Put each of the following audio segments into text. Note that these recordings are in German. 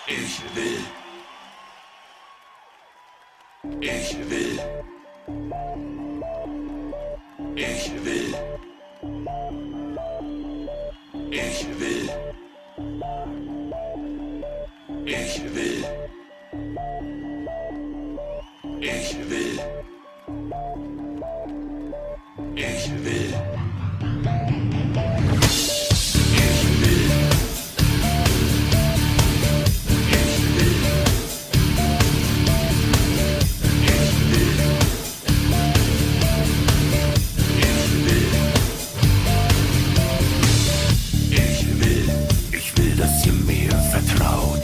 Ich will. Ich will. Ich will. Ich will. Ich will. Ich will. Ich will. Dass ihr mir vertraut.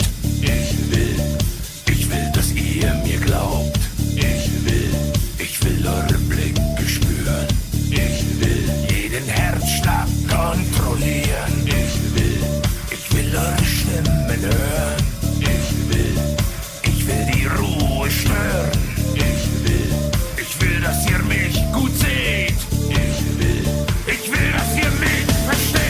Ich will, dass ihr mir glaubt. Ich will eure Blicke spüren. Ich will jeden Herzschlag kontrollieren. Ich will eure Stimmen hören. Ich will die Ruhe stören. Ich will, dass ihr mich gut seht. Ich will, dass ihr mich versteht.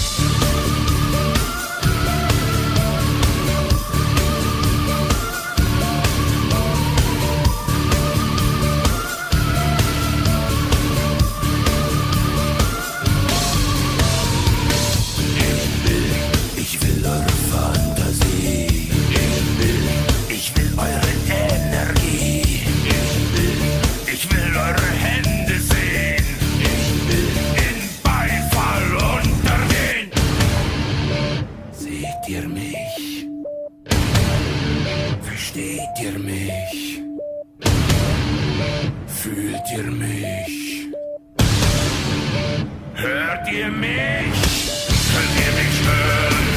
Ihr mich? Versteht ihr mich? Fühlt ihr mich? Hört ihr mich? Könnt ihr mich hören?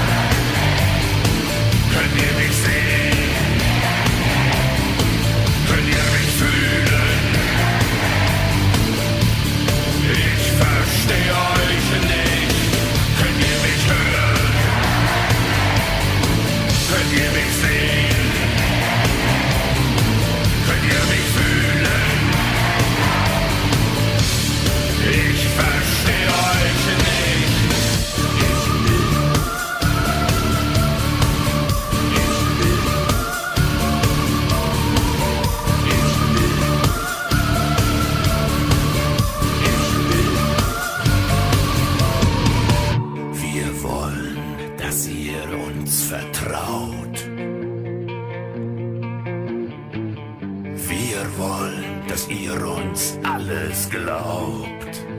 Könnt ihr mich sehen? Könnt ihr mich fühlen? Ich verstehe euch nicht. Könnt ihr mich hören? Könnt ihr mich sehen? Könnt ihr mich fühlen? Ich verstehe euch nicht. Wir wollen, dass ihr uns vertraut. Wir wollen, dass ihr uns alles glaubt.